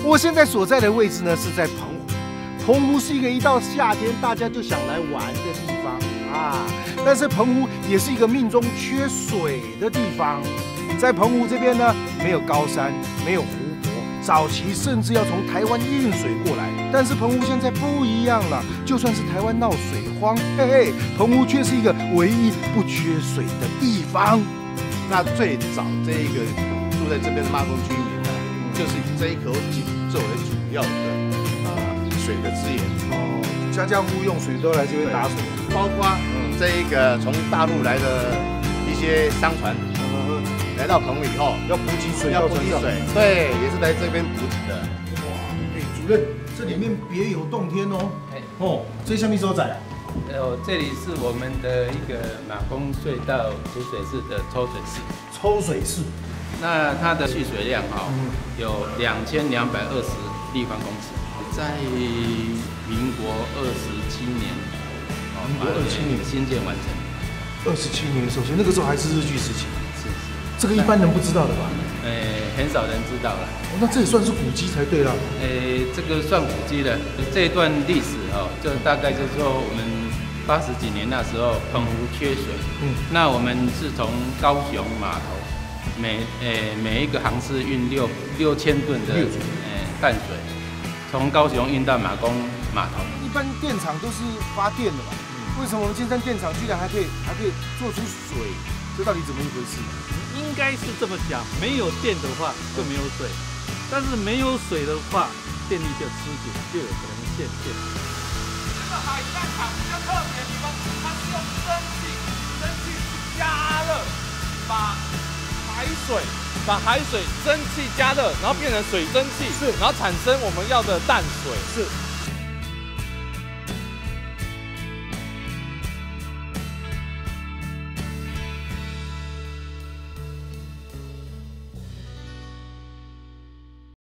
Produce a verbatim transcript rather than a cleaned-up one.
我现在所在的位置呢是在澎湖，澎湖是一个一到夏天大家就想来玩的地方啊，但是澎湖也是一个命中缺水的地方。在澎湖这边呢，没有高山，没有湖泊，早期甚至要从台湾运水过来。但是澎湖现在不一样了，就算是台湾闹水荒，嘿嘿，澎湖却是一个唯一不缺水的地方。 那最早这一个住在这边的妈宫居民呢，就是以这一口井作为主要的呃水的资源。 哦，家家户户用水都来这边打水， 包括这一个从大陆来的一些商船， 嗯、 来到澎湖以后要补给水， 要补给水，对，也是来这边补给的。 哇，哎，主任，这里面别有洞天哦。哦，这下面所在啊。 呃，这里是我们的一个马公隧道储水室的抽水室。 抽水室， 那它的蓄水量哈、哦嗯、有两千两百二十立方公尺，在民国二十七年， 民国二十七年新建完成。 二十七年首先那个时候还是日据时期， 是是， 这个一般人不知道的吧？ 呃，很少人知道了。 哦，那这也算是古迹才对了。 呃，这个算古迹了。这一段历史哦，就大概就是说我们八十几年那时候澎湖缺水，嗯，那我们是从高雄码头每呃每一个航次运六六千吨的呃淡水，从高雄运到马公码头。 一般电厂都是发电的嘛，嗯、为什么我们金山电厂居然还可以还可以做出水？这到底怎么一回事？ 应该是这么讲，没有电的话就没有水，但是没有水的话，电力就吃紧，就有可能限电。 这个海战场比较特别的地方，它是用蒸汽，蒸汽去加热，把海水，把海水蒸汽加热，然后变成水蒸气，是，然后产生我们要的淡水，是。